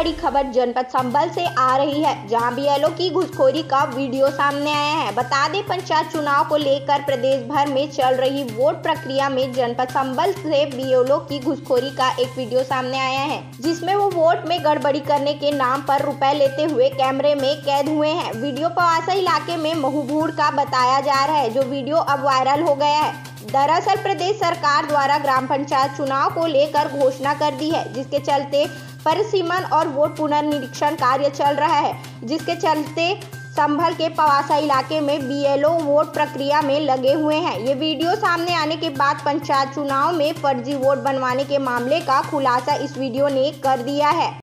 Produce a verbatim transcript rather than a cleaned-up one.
बड़ी खबर जनपद संभल से आ रही है, जहां बीएलओ की घूसखोरी का वीडियो सामने आया है। बता दें, पंचायत चुनाव को लेकर प्रदेश भर में चल रही वोट प्रक्रिया में जनपद संभल से बीएलओ की घूसखोरी का एक वीडियो सामने आया है, जिसमें वो वोट में गड़बड़ी करने के नाम पर रुपए लेते हुए कैमरे में कैद हुए हैं। वीडियो पवासा इलाके में महूबूड़ का बताया जा रहा है, जो वीडियो अब वायरल हो गया है। दरअसल प्रदेश सरकार द्वारा ग्राम पंचायत चुनाव को लेकर घोषणा कर दी है, जिसके चलते परिसीमन और वोट पुनर्निरीक्षण कार्य चल रहा है, जिसके चलते संभल के पवासा इलाके में बीएलओ वोट प्रक्रिया में लगे हुए हैं। ये वीडियो सामने आने के बाद पंचायत चुनाव में फर्जी वोट बनवाने के मामले का खुलासा इस वीडियो ने कर दिया है।